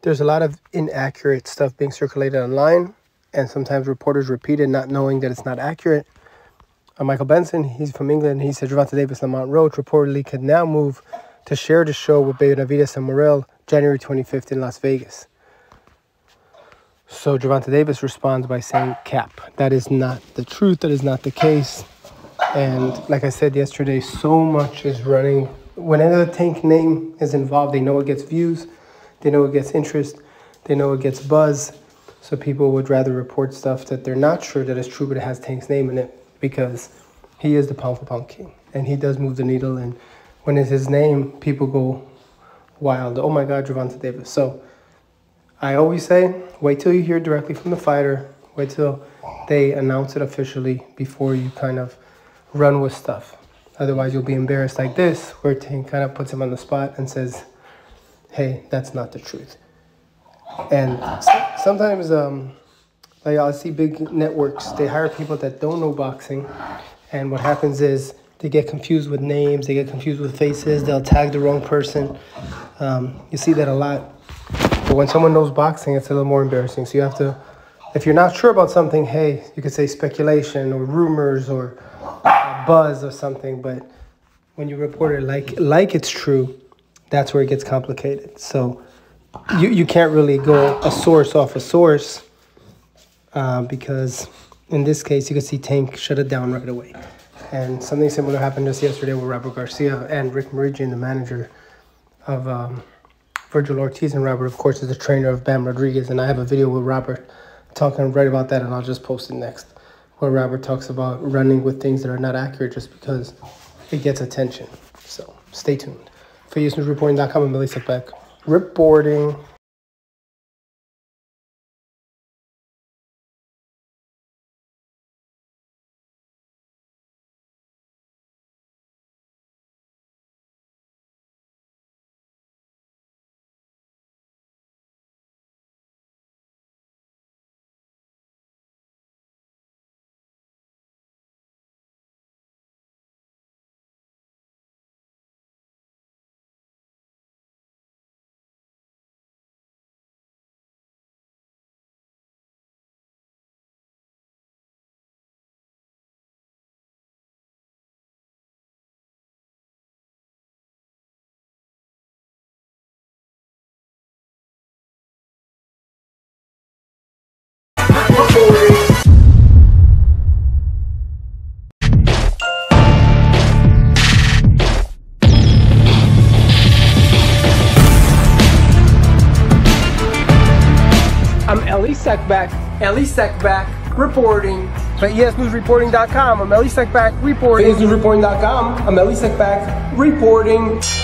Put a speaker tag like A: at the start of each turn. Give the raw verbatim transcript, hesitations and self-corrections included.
A: there's a lot of inaccurate stuff being circulated online, and sometimes reporters repeat it not knowing that it's not accurate. Uh, Michael Benson, he's from England, he said Gervonta Davis, Lamont Roach reportedly could now move to share the show with Benavidez and Morrell January twenty-fifth in Las Vegas. So Gervonta Davis responds by saying, cap. That is not the truth. That is not the case. And like I said yesterday, so much is running. Whenever the Tank name is involved, they know it gets views. They know it gets interest. They know it gets buzz. So people would rather report stuff that they're not sure that is true, but it has Tank's name in it, because he is the pound for pound king. And he does move the needle. And when it's his name, people go wild. Oh my God, Gervonta Davis. So I always say, wait till you hear directly from the fighter. Wait till they announce it officially before you kind of run with stuff. Otherwise, you'll be embarrassed like this, where Tank kind of puts him on the spot and says, hey, that's not the truth. And sometimes, um, like I'll see big networks, they hire people that don't know boxing. And what happens is they get confused with names, they get confused with faces, they'll tag the wrong person. Um, you see that a lot. But when someone knows boxing, it's a little more embarrassing. So you have to, if you're not sure about something, hey, you could say speculation or rumors or buzz or something. But when you report it like like it's true, that's where it gets complicated. So you, you can't really go a source off a source uh, because in this case, you can see Tank shut it down right away. And something similar happened just yesterday with Robert Garcia and Rick Meridian, the manager of um, Virgil Ortiz. And Robert, of course, is the trainer of Bam Rodriguez. And I have a video with Robert talking right about that, and I'll just post it next, where Robert talks about running with things that are not accurate just because it gets attention. So stay tuned. For U S News Reporting dot com, I'm Billy Sekbeck reporting. I'm Elie Seckbach, Elie Seckbach, reporting. For U S News Reporting dot com, I'm Elie Seckbach, reporting. For U S News Reporting dot com, I'm Elie Seckbach, reporting.